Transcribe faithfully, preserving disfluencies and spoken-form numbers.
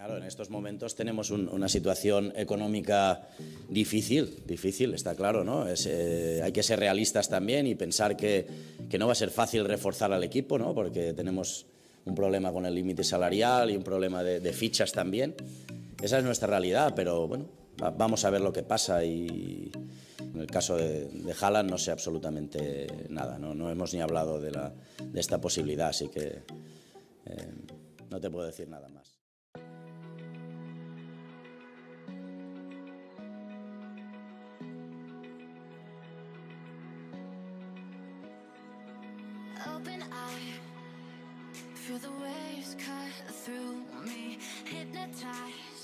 Claro, en estos momentos tenemos un, una situación económica difícil, difícil, está claro, ¿no? Es, eh, hay que ser realistas también y pensar que, que no va a ser fácil reforzar al equipo, ¿no? Porque tenemos un problema con el límite salarial y un problema de, de fichas también. Esa es nuestra realidad, pero bueno, va, vamos a ver lo que pasa y en el caso de, de Haaland no sé absolutamente nada, ¿no? No hemos ni hablado de, la, de esta posibilidad, así que eh, no te puedo decir nada más. Open eye, feel the waves cut through me, hypnotized